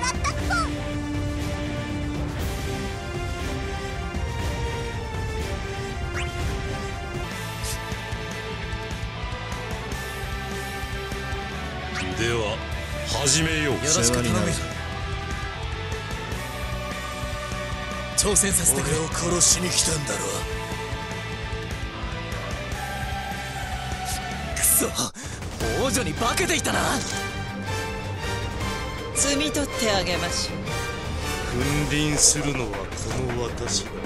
では始めよう。よろしく頼むよ。挑戦させてくれ。俺を殺しに来たんだろ。くそ、王女に化けていたな。 摘み取ってあげましょう。 君臨するのはこの私だ。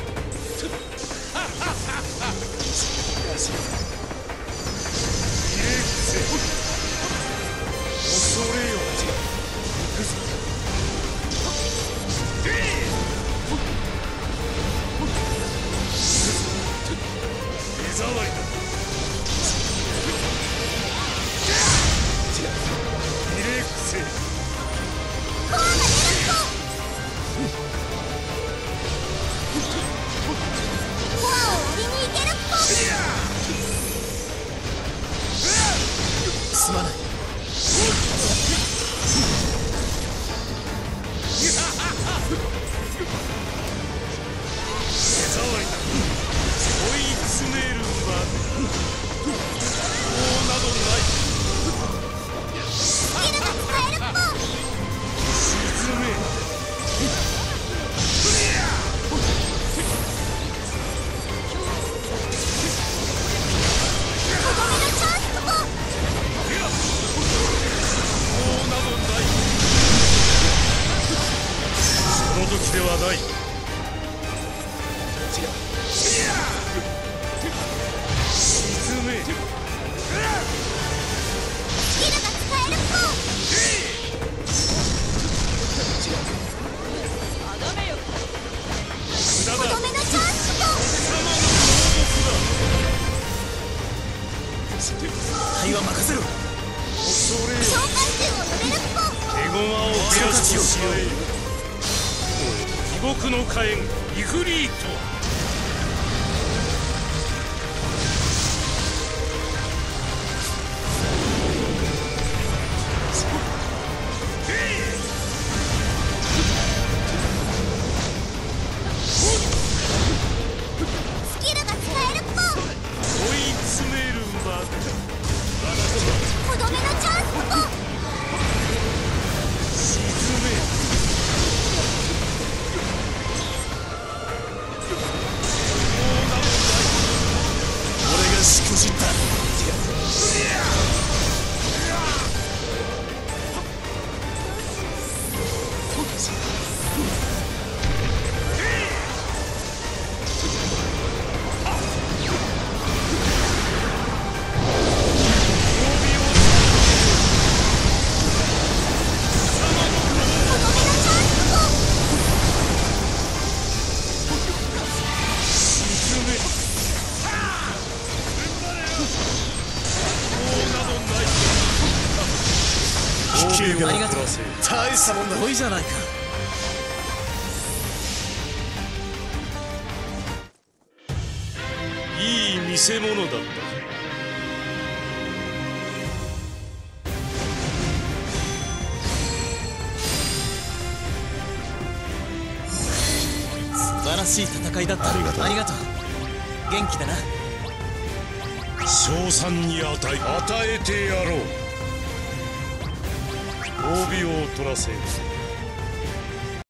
恐れよ。行くぞ。手触りだ。ひれ伏せ。すまない。その時ではない。沈め。対は任せろ。恐れよ。エゴマを増やししよう。地獄の火炎イフリート。ありがとう。大したもんだ。多いじゃないか。いい見せ物だったぜ。素晴らしい戦いだった。ありがとう。ありがとう。元気だな。賞賛に与えてやろう。褒美を取らせよう。